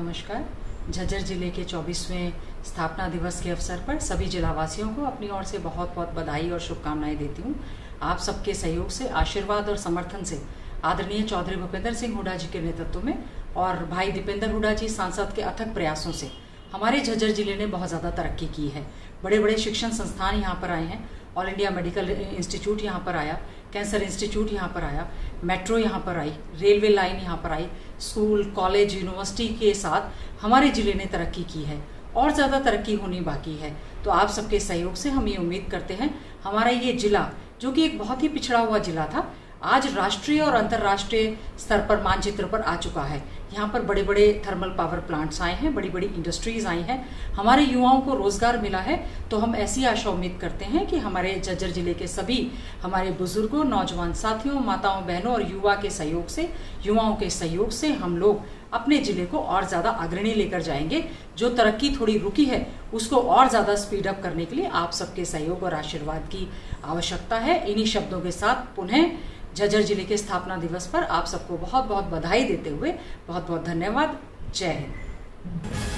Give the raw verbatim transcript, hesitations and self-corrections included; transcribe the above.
नमस्कार। झज्जर जिले के चौबीसवें स्थापना दिवस के अवसर पर सभी जिलावासियों को अपनी ओर से बहुत बहुत बधाई और शुभकामनाएं देती हूं। आप सबके सहयोग से, आशीर्वाद और समर्थन से आदरणीय चौधरी भूपेंद्र सिंह हुड्डा जी के नेतृत्व में और भाई दीपेंद्र हुड्डा जी सांसद के अथक प्रयासों से हमारे झज्जर जिले ने बहुत ज़्यादा तरक्की की है। बड़े बड़े शिक्षण संस्थान यहाँ पर आए हैं। ऑल इंडिया मेडिकल इंस्टीट्यूट यहाँ पर आया, कैंसर इंस्टीट्यूट यहाँ पर आया, मेट्रो यहाँ पर आई, रेलवे लाइन यहाँ पर आई, स्कूल, कॉलेज, यूनिवर्सिटी के साथ हमारे जिले ने तरक्की की है और ज़्यादा तरक्की होनी बाकी है। तो आप सबके सहयोग से हम ये उम्मीद करते हैं हमारा ये जिला, जो कि एक बहुत ही पिछड़ा हुआ जिला था, आज राष्ट्रीय और अंतर्राष्ट्रीय स्तर पर मानचित्र पर आ चुका है। यहाँ पर बड़े बड़े थर्मल पावर प्लांट्स आए हैं, बड़ी बड़ी इंडस्ट्रीज आई हैं, हमारे युवाओं को रोजगार मिला है। तो हम ऐसी आशा उम्मीद करते हैं कि हमारे झज्जर जिले के सभी हमारे बुजुर्गों, नौजवान साथियों, माताओं, बहनों और युवा के सहयोग से, युवाओं के सहयोग से हम लोग अपने जिले को और ज्यादा अग्रणी लेकर जाएंगे। जो तरक्की थोड़ी रुकी है उसको और ज्यादा स्पीड अप करने के लिए आप सबके सहयोग और आशीर्वाद की आवश्यकता है। इन्हीं शब्दों के साथ पुनः झज्जर जिले के स्थापना दिवस पर आप सबको बहुत बहुत बधाई देते हुए बहुत बहुत धन्यवाद। जय हिंद।